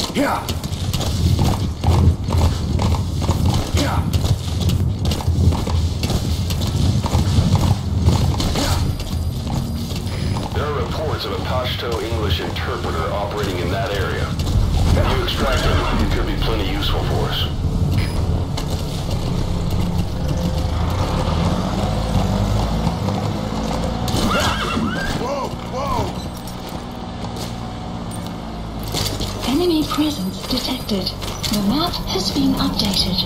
Yeah. Yeah. There are reports of a Pashto English interpreter operating in that area. If you extract him, it could be plenty useful for us. Enemy presence detected. The map has been updated.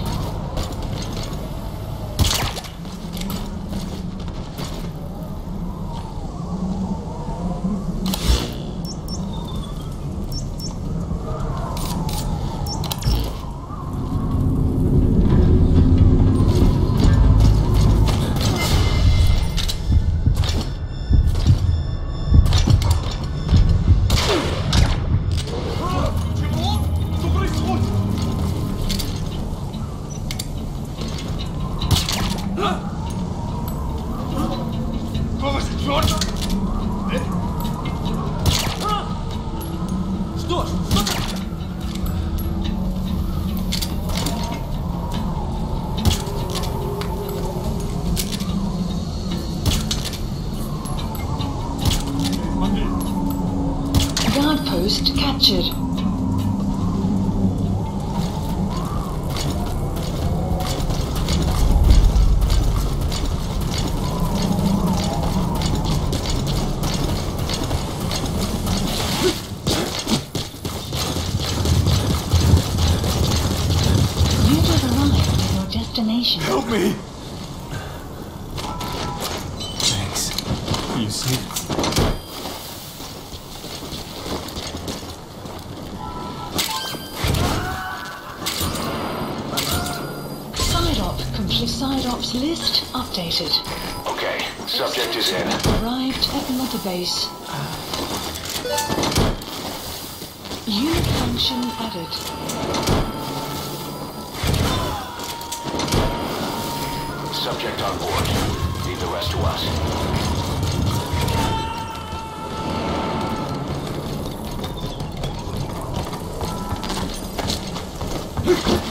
Guard post captured. You have arrived at your destination. Help me! Thanks. You saved me. Side ops list updated. Okay, subject is in. Arrived at mother base. Unit function added. Subject on board. Leave the rest to us.